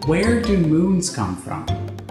Where do moons come from?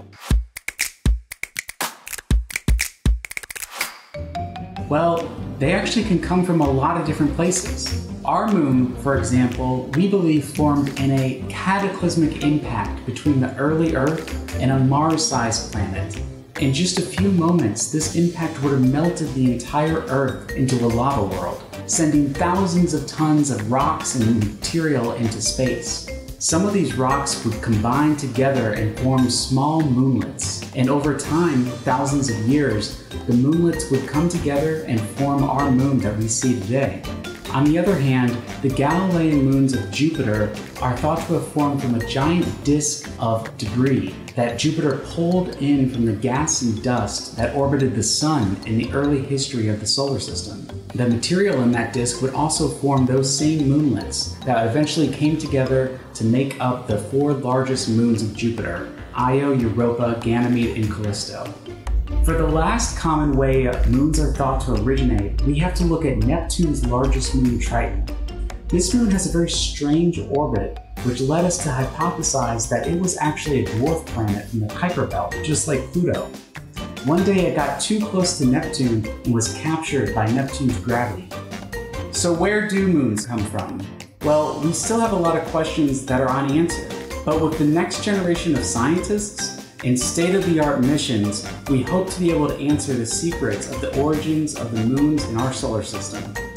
Well, they actually can come from a lot of different places. Our moon, for example, we believe formed in a cataclysmic impact between the early Earth and a Mars-sized planet. In just a few moments, this impact would have melted the entire Earth into a lava world, sending thousands of tons of rocks and material into space. Some of these rocks would combine together and form small moonlets, and over time, thousands of years, the moonlets would come together and form our moon that we see today. On the other hand, the Galilean moons of Jupiter are thought to have formed from a giant disk of debris that Jupiter pulled in from the gas and dust that orbited the Sun in the early history of the solar system. The material in that disk would also form those same moonlets that eventually came together to make up the 4 largest moons of Jupiter: Io, Europa, Ganymede, and Callisto. For the last common way moons are thought to originate, we have to look at Neptune's largest moon, Triton. This moon has a very strange orbit, which led us to hypothesize that it was actually a dwarf planet from the Kuiper Belt, just like Pluto. One day it got too close to Neptune and was captured by Neptune's gravity. So where do moons come from? Well, we still have a lot of questions that are unanswered, but with the next generation of scientists and state-of-the-art missions, we hope to be able to answer the secrets of the origins of the moons in our solar system.